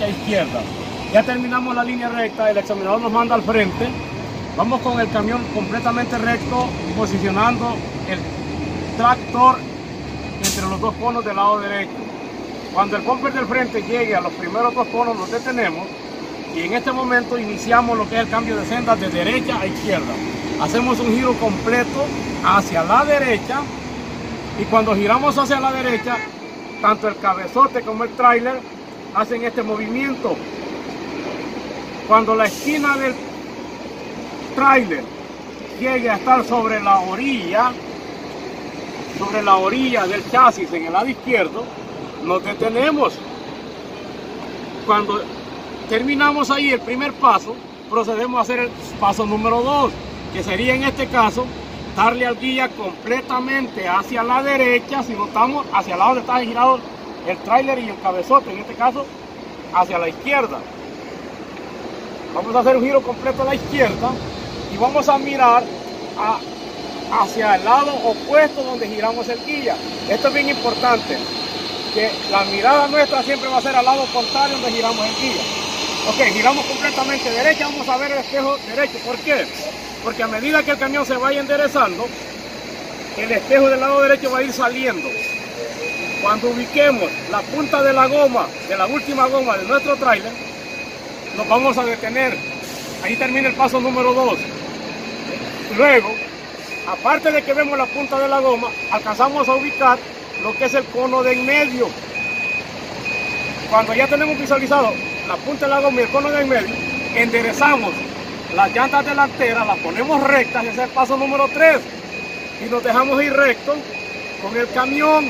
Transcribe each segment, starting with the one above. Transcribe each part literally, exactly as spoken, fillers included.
derecha a izquierda. Ya terminamos la línea recta, el examinador nos manda al frente. Vamos con el camión completamente recto, posicionando el tractor entre los dos conos del lado derecho. Cuando el bumper del frente llegue a los primeros dos conos, nos detenemos y en este momento iniciamos lo que es el cambio de senda de derecha a izquierda. Hacemos un giro completo hacia la derecha y cuando giramos hacia la derecha, tanto el cabezote como el tráiler hacen este movimiento. Cuando la esquina del tráiler llegue a estar sobre la orilla, sobre la orilla del chasis en el lado izquierdo, nos detenemos. Cuando terminamos ahí el primer paso, procedemos a hacer el paso número dos, que sería en este caso darle al guía completamente hacia la derecha, si notamos hacia el lado donde está girado el tráiler y el cabezote, en este caso hacia la izquierda. Vamos a hacer un giro completo a la izquierda y vamos a mirar a, hacia el lado opuesto donde giramos el guía. Esto es bien importante, que la mirada nuestra siempre va a ser al lado contrario donde giramos el guía. Ok, giramos completamente derecha, vamos a ver el espejo derecho. ¿Por qué? Porque a medida que el camión se vaya enderezando, el espejo del lado derecho va a ir saliendo. Cuando ubiquemos la punta de la goma, de la última goma de nuestro tráiler, nos vamos a detener. Ahí termina el paso número dos. Luego, aparte de que vemos la punta de la goma, alcanzamos a ubicar lo que es el cono de en medio. Cuando ya tenemos visualizado la punta de la goma y el cono de en medio, enderezamos las llantas delanteras, las ponemos rectas, ese es el paso número tres. Y nos dejamos ir recto con el camión.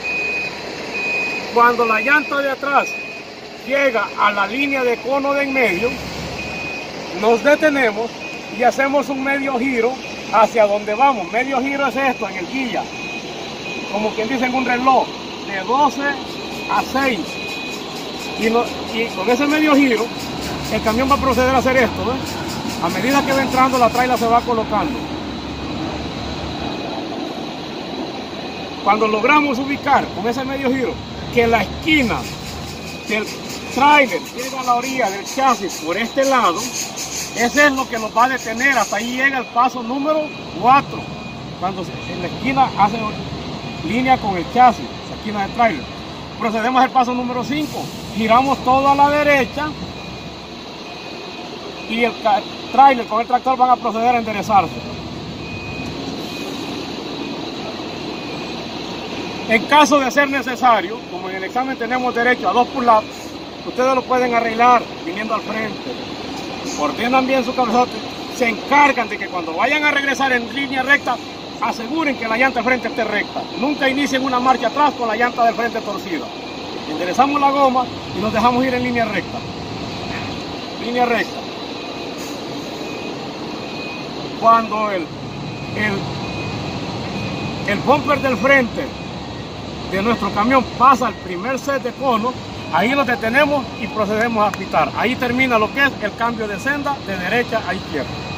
Cuando la llanta de atrás llega a la línea de cono de en medio, nos detenemos y hacemos un medio giro hacia donde vamos. Medio giro es esto en el guía, como quien dice en un reloj, de doce a seis. Y, no, y con ese medio giro, el camión va a proceder a hacer esto, ¿ves? A medida que va entrando, la traila se va colocando. Cuando logramos ubicar con ese medio giro que la esquina del tráiler llega a la orilla del chasis por este lado, ese es lo que nos va a detener. Hasta ahí llega el paso número cuatro, cuando en la esquina hace línea con el chasis, la esquina del tráiler. Procedemos al paso número cinco, giramos todo a la derecha y el tráiler con el tractor van a proceder a enderezarse. En caso de ser necesario, como en el examen tenemos derecho a dos pull-ups, ustedes lo pueden arreglar viniendo al frente. Ordenan bien su cabezote, se encargan de que cuando vayan a regresar en línea recta, aseguren que la llanta de frente esté recta. Nunca inicien una marcha atrás con la llanta de frente torcida. Enderezamos la goma y nos dejamos ir en línea recta. Línea recta. Cuando el, el, el bumper del frente de nuestro camión pasa al primer set de conos, ahí nos detenemos y procedemos a pitar. Ahí termina lo que es el cambio de senda de derecha a izquierda.